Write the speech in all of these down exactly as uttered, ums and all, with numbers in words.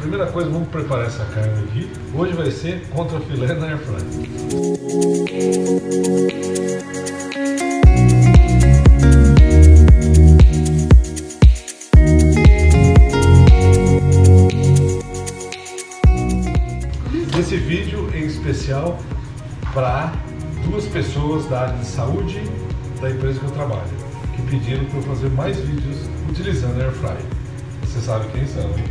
primeira coisa, vamos preparar essa carne aqui. Hoje vai ser contra filé na air fry. Esse vídeo em especial para duas pessoas da área de saúde da empresa que eu trabalho, que pediram para eu fazer mais vídeos utilizando air fry. Você sabe quem são, hein?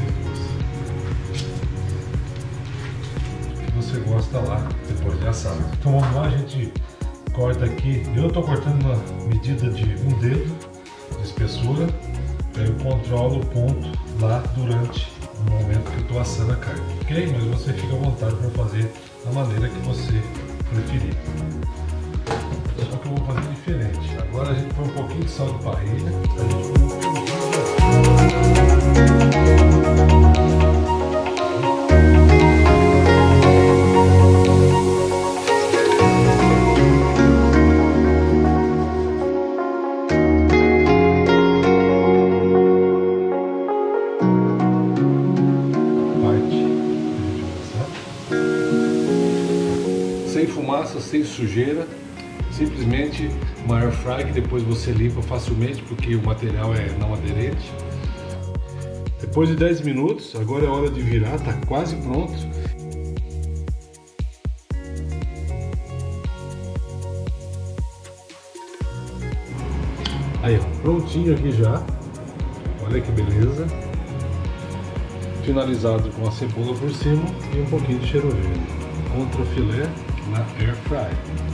Você gosta lá depois de assado. Então vamos lá, a gente corta aqui. Eu estou cortando uma medida de um dedo de espessura. Aí eu controlo o ponto lá durante o momento que eu estou assando a carne, ok? Mas você fica à vontade para fazer da maneira que você preferir. Só que eu vou fazer diferente. Agora a gente põe um pouquinho de sal de parrilha. A gente põe um pouquinho de... Sem fumaça, sem sujeira, simplesmente uma air fry que depois você limpa facilmente porque o material é não aderente. Depois de dez minutos, agora é hora de virar, tá quase pronto. Aí, ó, prontinho aqui já. Olha que beleza. Finalizado com a cebola por cima e um pouquinho de cheiro verde. Contra filé na air fry.